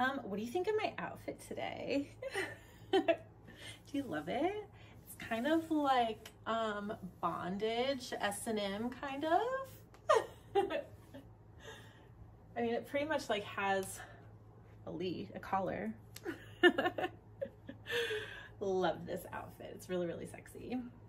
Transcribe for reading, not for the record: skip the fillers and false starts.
What do you think of my outfit today? Do you love it? It's kind of like bondage, S&M kind of. I mean, it pretty much like has a collar. Love this outfit. It's really, really sexy.